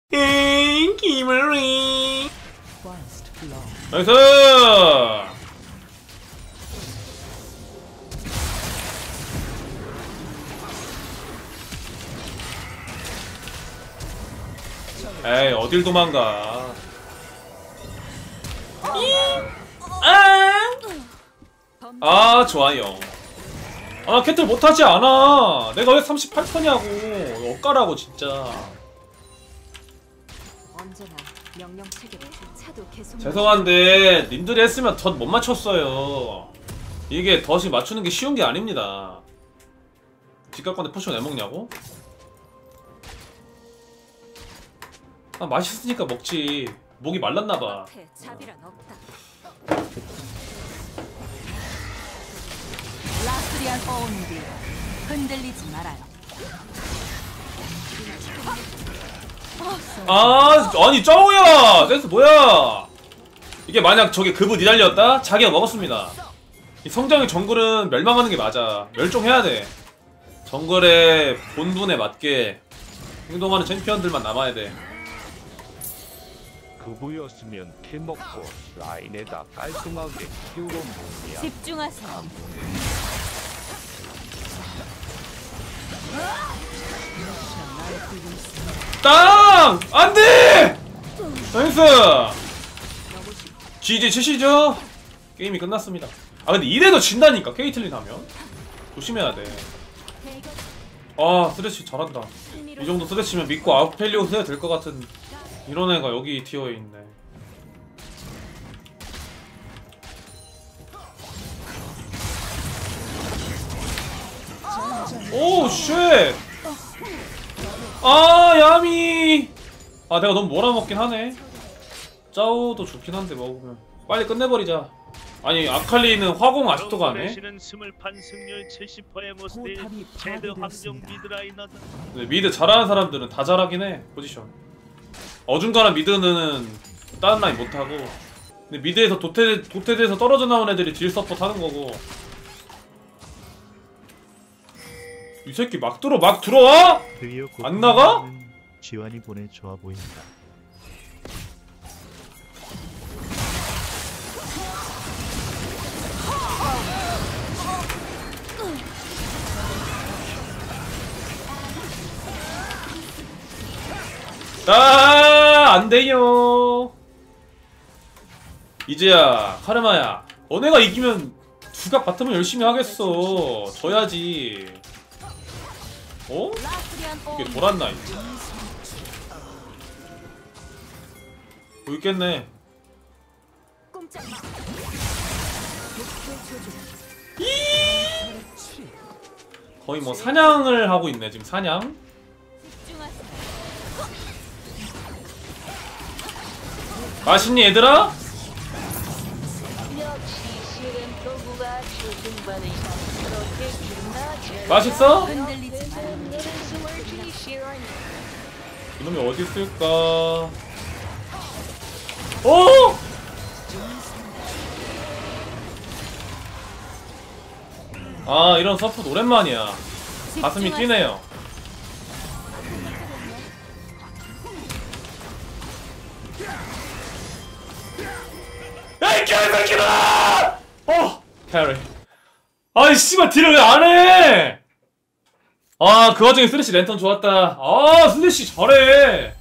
김을리 나이스. 에이 어딜 도망가. 아 좋아요. 아 캐틀 못하지 않아. 내가 왜 38%냐고. 엇가라고 진짜. 죄송한데 님들이 했으면 덧 못 맞췄어요. 이게 덧이 맞추는 게 쉬운 게 아닙니다. 집값 건데 포션 왜 먹냐고? 아 맛있으니까 먹지. 목이 말랐나봐. 라스리안 온디 흔들리지 말아요. 아 아니 짜오야 센스 뭐야. 이게 만약 저게 그브 니달리였다? 자기가 먹었습니다. 이 성장의 정글은 멸망하는 게 맞아. 멸종해야 돼. 정글의 본분에 맞게 행동하는 챔피언들만 남아야 돼. 그부였으면 캐먹고 라인에다 깔끔하게 키우고 뭐냐. 집중하세요. 땅! 안돼! 나이스! GG 치시죠? 게임이 끝났습니다. 아 근데 이래도 진다니까 케이틀린 하면 조심해야 돼. 아 스레시 잘한다. 이 정도 스레시면 믿고 아웃펠리오스 해야 될 것 같은 이런 애가 여기 티어에 있네. 오 쉣! 아 야미! 아 내가 너무 몰아먹긴 하네. 짜오도 좋긴 한데 먹으면 빨리 끝내버리자. 아니 아칼리는 화공 아직도 가네? 근데 미드 잘하는 사람들은 다 잘하긴 해. 포지션 어중간한 미드는 다른 라인 못하고. 근데 미드에서 도태돼서 떨어져 나온 애들이 딜 서포트 하는 거고. 이 새끼 막 들어와? 안 나가? 지환이 보내 좋아 보인다. 아, 안 돼요. 이제야, 카르마야. 너네가 이기면 두각 바텀을 열심히 하겠어. 져야지. 어? 이게 돌았나, 이제. 보이겠네. 거의 뭐 사냥을 하고 있네, 지금 사냥. 맛있니 얘들아? 맛있어? 이놈이 어디 있을까? 어? 아 이런 서폿 오랜만이야. 가슴이 뛰네요. 야이 개새끼들아! 캐리. 아이 씨발 딜을 왜 안해? 아 그 와중에 쓰레쉬 랜턴 좋았다. 아 쓰레쉬 잘해.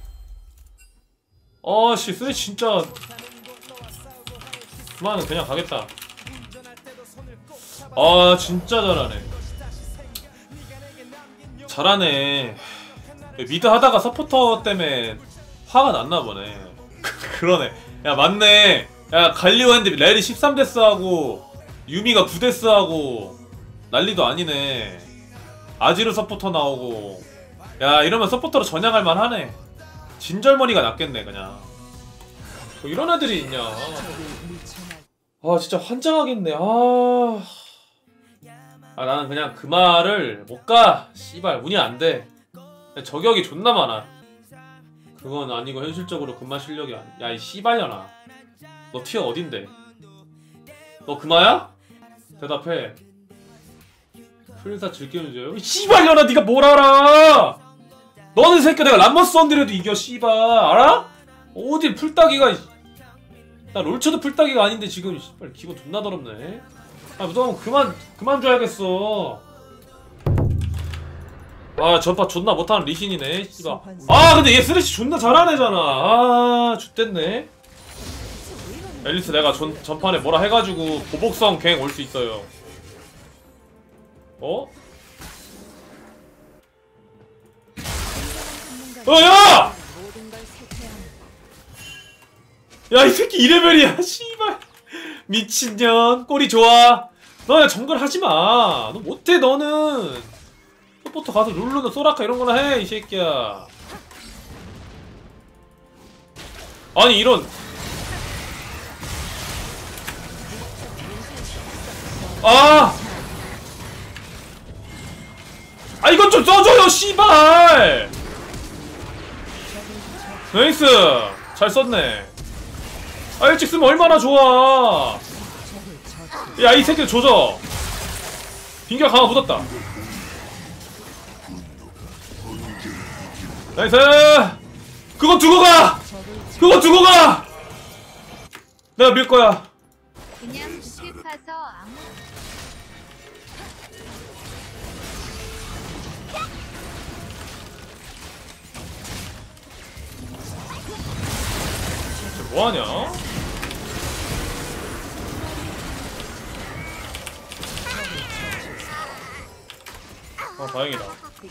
아씨 쓰레쉬 진짜. 그만은 그냥 가겠다. 아 진짜 잘하네. 잘하네. 미드 하다가 서포터 때문에 화가 났나 보네. 그러네. 야 맞네. 야 갈리오 했는데 렐이 13데스하고 유미가 9데스하고 난리도 아니네. 아지르 서포터 나오고. 야 이러면 서포터로 전향할 만하네. 진절머니가 낫겠네 그냥. 뭐 이런 애들이 있냐. 아 진짜 환장하겠네. 나는 그냥 그 말을 못가. 씨발 운이 안돼. 저격이 존나 많아. 그건 아니고 현실적으로 금마 실력이 아니야. 야 이 씨발년아. 너 티어 어딘데? 너 금마야? 대답해. 풀사 즐기는 줄. 씨발년아 니가 뭘 알아? 너는 새끼 내가 람머스 언디라도 이겨 씨발 알아? 어딜 풀따기가 나 롤쳐도 풀따기가 아닌데 지금 씨발 기분 존나 더럽네. 아 무덤 그만 줘야겠어. 아 전파 존나 못하는 리신이네 씨발. 아 근데 얘 쓰레쉬 존나 잘하는 애잖아. 아 좆됐네. 앨리스 내가 전판에 뭐라 해가지고 보복성 갱 올 수 있어요. 어? 야! 야 이 새끼 2레벨이야 씨발 미친년. 꼬리 좋아. 너 그냥 정글 하지마. 너 못해 너는. 서포터 가서 룰루나 소라카 이런거나 해 이 새끼야. 아니 이런 아 이것 좀 써줘요 씨발. 나이스 잘 썼네. 아 일찍 쓰면 얼마나 좋아. 야 이 새끼 조져. 빙결 강화 묻었다. 나이스. 그거 두고 가. 그거 두고 가. 내가 밀 거야. 그냥 스킵해서 아무 뭐하냐? 아 다행이다.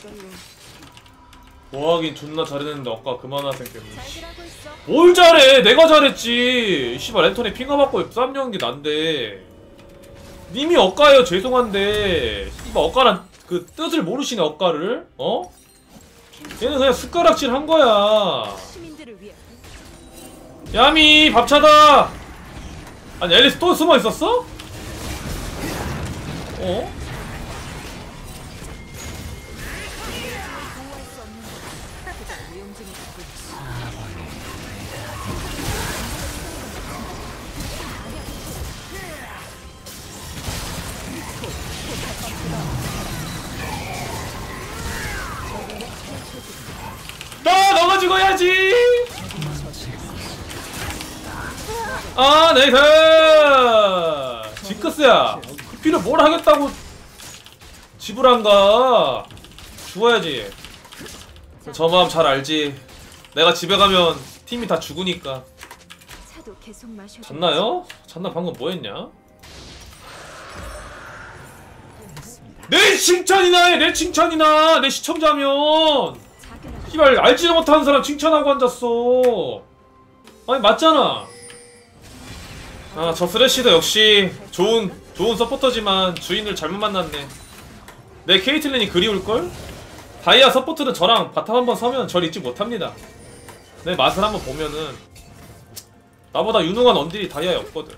뭐하긴 존나 잘했는데 아까 그만하생 때문에. 뭘 잘해? 내가 잘했지. 씨발 랜턴에 핑화 받고 쌈 여는 게 난데. 님이 억가예요. 죄송한데 씨발 억가란 그 뜻을 모르시네 억가를. 어? 얘는 그냥 숟가락질 한 거야. 야미 밥차다. 아니 앨리스 또 숨어 있었어? 어? 너가 죽어야지. 아 나이스. 지크스야 그피를 뭘 하겠다고 집을 안가. 죽어야지. 저 마음 잘 알지. 내가 집에 가면 팀이 다 죽으니까. 잤나요? 잤나? 방금 뭐했냐? 내 칭찬이나 해! 내 칭찬이나! 내 시청자면! 씨발 알지도 못하는 사람 칭찬하고 앉았어. 아니 맞잖아. 아 저 쓰레쉬도 역시 좋은 서포터지만 주인을 잘못 만났네. 내 케이틀린이 그리울걸? 다이아 서포트는 저랑 바텀 한번 서면 절 잊지 못합니다. 내 맛을 한번 보면은 나보다 유능한 언딜이 다이아에 없거든.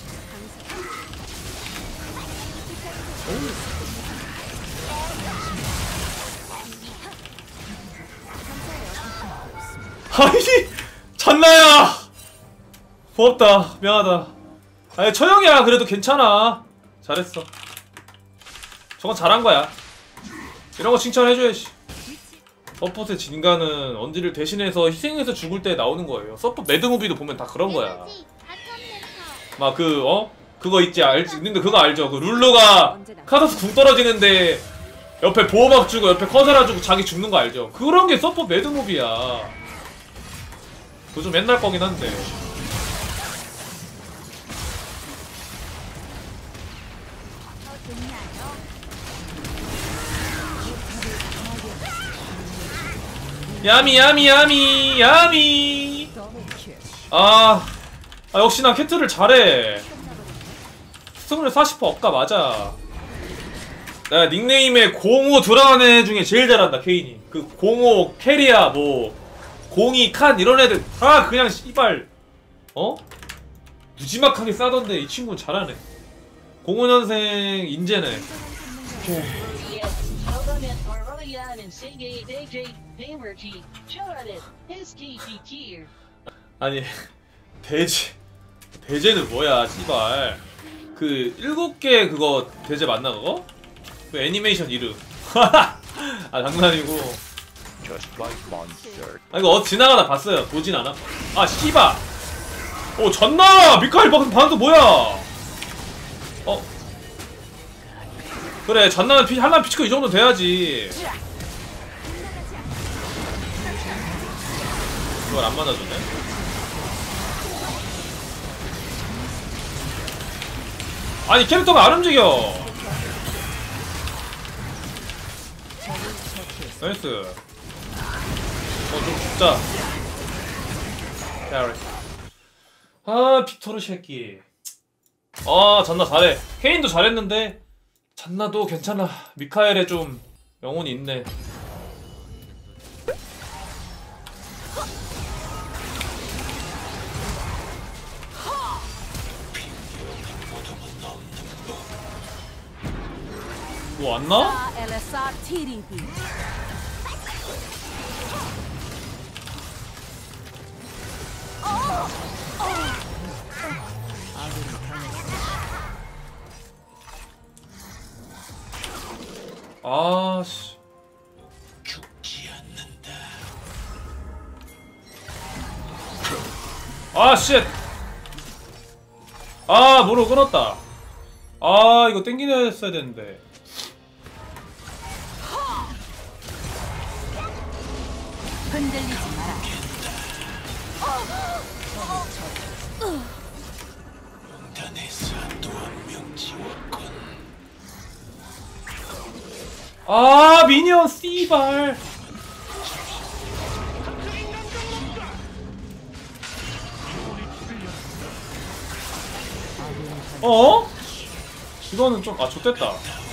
아니 잔나야 고맙다. 미안하다. 아니 처형이야. 그래도 괜찮아. 잘했어. 저건 잘한거야. 이런거 칭찬해줘야지. 서폿의 진가는 언디를 대신해서 희생해서 죽을 때 나오는거예요. 서폿 매드무비도 보면 다 그런거야. 막 그거 있지 알지? 근데 그거 알죠? 그 룰루가 카더스 궁 떨어지는데 옆에 보호막 주고 옆에 커서라 주고 자기 죽는거 알죠? 그런게 서폿 매드무비야. 그거 좀 옛날 거긴 한데. 야미 역시 난 캐트를 잘해. 승률 40% 억가 맞아. 내가 닉네임에 05 들어가는 애 중에 제일 잘한다. 케인이 그 05 캐리야 뭐 02 칸 이런 애들 다 그냥 씨발 무지막하게 싸던데 이 친구는 잘하네. 05년생 인재네. 아니 대제는 뭐야 씨발. 그 7개 그거 대제 맞나 그거? 그 애니메이션 이름. 아 장난이고 just like monster. 아 이거 지나가다 봤어요. 보진 않았고. 아 씨바. 오 졌나? 미카엘 반도 뭐야? 어? 그래 졌나는 한란 피치코 이 정도 돼야지. 이걸 안 맞아주네. 아니 캐릭터가 안 움직여. 나이스. 좀 죽자. 아 빅토르 새끼. 아 잔나 잘해. 케인도 잘했는데 잔나도 괜찮아. 미카엘에 좀 영혼이 있네. 뭐 왔나? LSR TDB. 아씨. 아 쉣. 아 무릎 끊었다. 아 이거 땡기려 했어야 되는데. 흔들리지 마라. 아 미니언 씨발. 어? 이거는 좀 좆됐다.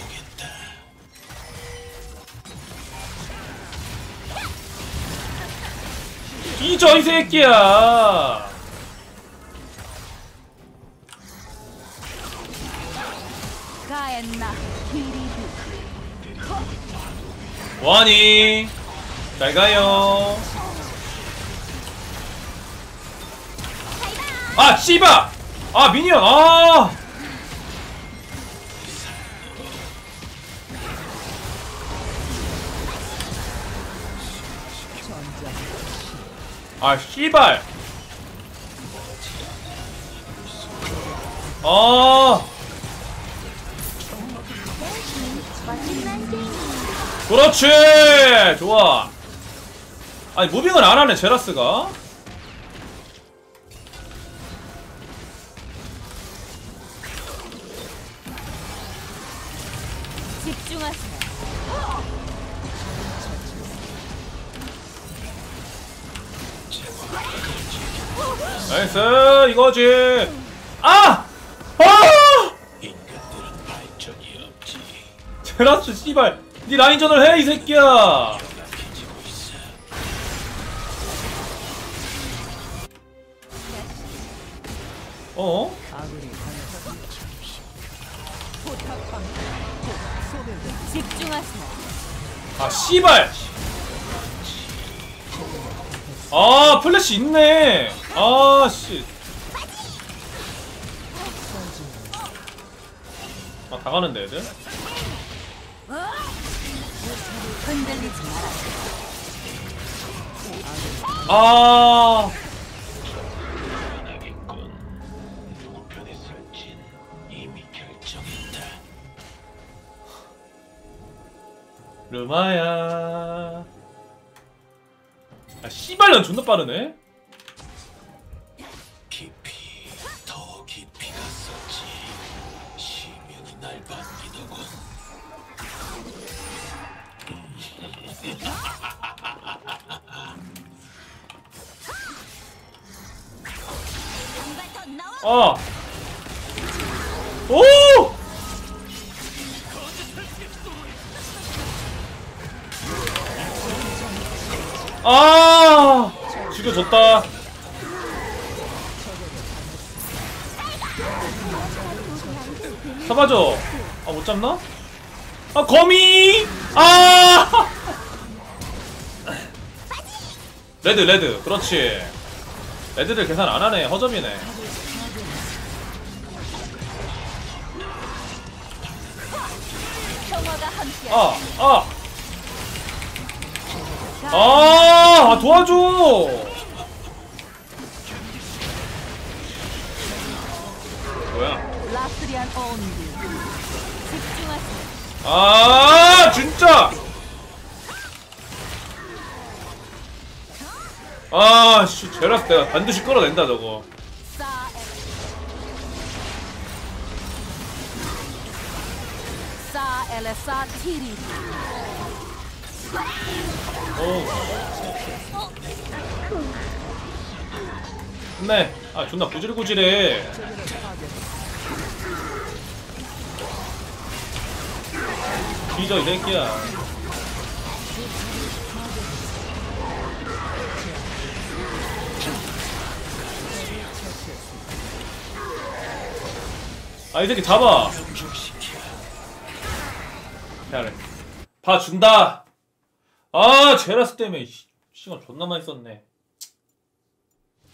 뒤져 이 새끼야. 가엔나 TDB. 뭐하니? 잘 가요. 아 씨바. 아 미니언. 아. 아 씨발. 아. 그렇지. 좋아. 아니 무빙을 안 하네 제라스가. 집중하세요. 나이스 이거지. 아! 아! 제라스 씨발 니 라인전을 해 이 새끼야. 어? 집중하세요. 아 씨발. 아 플래시 있네. 아 씨. 아 다 가는데 애들. 흔들리지 마라. 아. 르마야. 아 씨발 넌 존나 빠르네. 깊이 더 깊이 갔었지. 시면이 날 반기더군. 아. 오! 아! 죽여줬다. 잡아줘. 아, 못 잡나? 아, 거미! 아! 레드. 그렇지. 레드들 계산 안 하네. 허접이네. 평화가 함께. 아! 도와줘. 뭐야? 라스리안 온디. 집중하세요. 진짜. 씨, 제라스 내가 반드시 끌어낸다 저거. 사엘레사 티리. 네. 존나 구질구질해. 뒤져 이 새끼야. 이 새끼 잡아. 그래. 봐준다. 제라스 때문에 시간 존나 많이 썼네.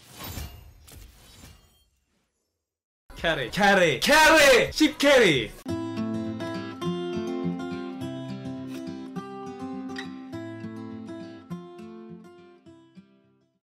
캐리 10캐리